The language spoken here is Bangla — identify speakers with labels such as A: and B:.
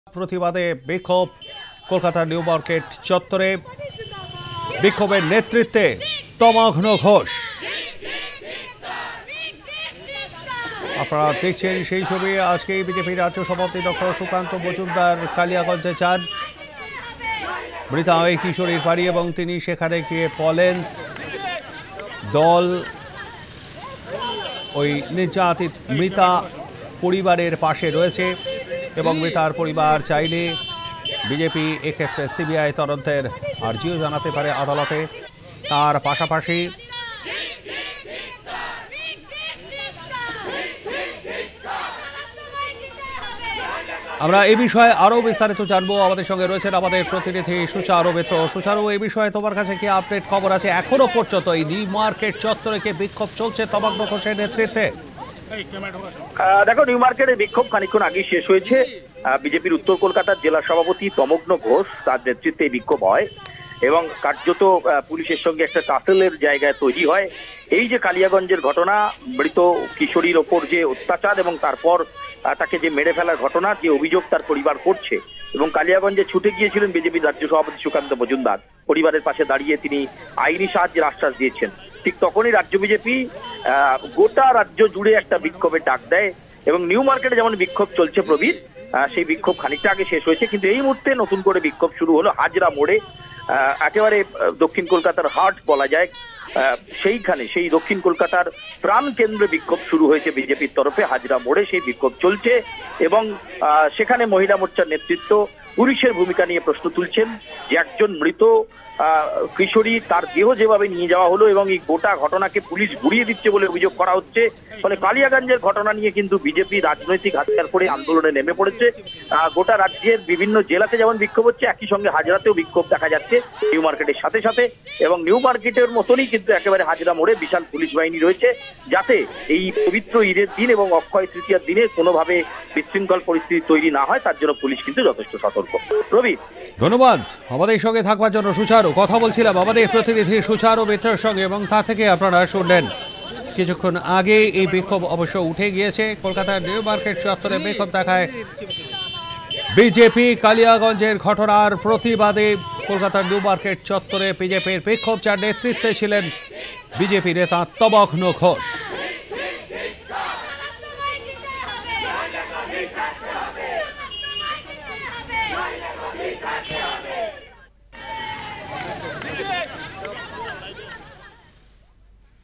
A: প্রতিবাদে বিক্ষোভ কলকাতার নিউ মার্কেট চত্বরে। বিক্ষোভের নেতৃত্বে তমঘ্ন ঘোষ। আপনারা দেখছেন সেই ছবি। আজকে বিজেপি রাজ্য সভাপতি ডক্টর সুকান্ত মজুমদার কালিয়াগঞ্জে যান মৃতা ওই কিশোরীর বাড়ি এবং তিনি সেখানে গিয়ে বলেন দল ওই নির্যাতিত মৃতা পরিবারের পাশে রয়েছে এবং মৃতার পরিবার চাইলে বিজেপি এক্ষেত্রে সিবিআই তদন্তের আর্জিও জানাতে পারে আদালতে। তার পাশাপাশি আমরা এই বিষয়ে আরো বিস্তারিত জানবো। আমাদের সঙ্গে রয়েছেন আমাদের প্রতিনিধি সুচারু মিত্র। সুচারু, এই বিষয়ে তোমার কাছে কি আপডেট খবর আছে? এখনো পর্যন্ত এই নিউ মার্কেট চত্বরে কি বিক্ষোভ চলছে তমঘ্ন ঘোষের নেতৃত্বে?
B: দেখো, নিউ মার্কেটের বিক্ষোভ খানিকক্ষণ আগে শেষ হয়েছে। বিজেপির উত্তর কলকাতার জেলা সভাপতি তমঘ্ন ঘোষ তার নেতৃত্বে এই বিক্ষোভ হয় এবং কার্যত পুলিশের সঙ্গে একটা টাসেলের জায়গায় তৈরি হয়। এই যে কালিয়াগঞ্জের ঘটনা, মৃত কিশোরীর ওপর যে অত্যাচার এবং তারপর তাকে যে মেরে ফেলার ঘটনা, যে অভিযোগ তার পরিবার করছে, এবং কালিয়াগঞ্জে ছুটে গিয়েছিলেন বিজেপির রাজ্য সভাপতি সুকান্ত মজুমদার, পরিবারের পাশে দাঁড়িয়ে তিনি আইনি সাহায্যের আশ্বাস দিয়েছেন। ঠিক তখনই রাজ্য বিজেপি গোটা রাজ্য জুড়ে একটা বিক্ষোভের ডাক দেয় এবং নিউ মার্কেটে যেমন বিক্ষোভ চলছে প্রবীর, সেই বিক্ষোভ খানিকটা আগে শেষ হয়েছে, কিন্তু এই মুহূর্তে নতুন করে বিক্ষোভ শুরু হলো হাজরা মোড়ে। একেবারে দক্ষিণ কলকাতার হার্ট বলা যায়, সেইখানে সেই দক্ষিণ কলকাতার প্রাণ কেন্দ্রে বিক্ষোভ শুরু হয়েছে বিজেপির তরফে হাজরা মোড়ে। সেই বিক্ষোভ চলছে এবং সেখানে মহিলা মোর্চার নেতৃত্ব পুলিশের ভূমিকা নিয়ে প্রশ্ন তুলছেন যে একজন মৃত কিশোরী, তার দেহ যেভাবে নিয়ে যাওয়া হলো এবং এই গোটা ঘটনাকে পুলিশ ঘুরিয়ে দিচ্ছে বলে অভিযোগ করা হচ্ছে। ফলে কালিয়াগঞ্জের ঘটনা নিয়ে কিন্তু বিজেপি রাজনৈতিক হাতিয়ার করে আন্দোলনে নেমে পড়েছে। গোটা রাজ্যের বিভিন্ন জেলাতে যেমন বিক্ষোভ হচ্ছে, একই সঙ্গে হাজরাতেও বিক্ষোভ দেখা যাচ্ছে নিউ মার্কেটের সাথে সাথে। এবং নিউ মার্কেটের মতনই কিন্তু একেবারে হাজরা মোড়ে বিশাল পুলিশ বাহিনী রয়েছে, যাতে এই পবিত্র ঈদের দিন এবং অক্ষয় তৃতীয়ার দিনে কোনোভাবে বিশৃঙ্খল পরিস্থিতি তৈরি না হয়, তার জন্য পুলিশ কিন্তু যথেষ্ট সতর্ক। রবি,
A: ধন্যবাদ আমাদের সঙ্গে থাকবার জন্য। সুচারু, কথা বলছিলাম আমাদের প্রতিনিধি সুচারু মিত্রের সঙ্গে এবং তা থেকে আপনারা শুনলেন কিছুক্ষণ আগে এই বিক্ষোভ অবশ্য উঠে গিয়েছে। কলকাতার নিউ মার্কেট চত্বরে বিক্ষোভ দেখায় বিজেপি। কালিয়াগঞ্জের ঘটনার প্রতিবাদে কলকাতার নিউ মার্কেট চত্বরে বিজেপির বিক্ষোভ, যার নেতৃত্বে ছিলেন বিজেপি নেতা তমঘ্ন ঘোষ।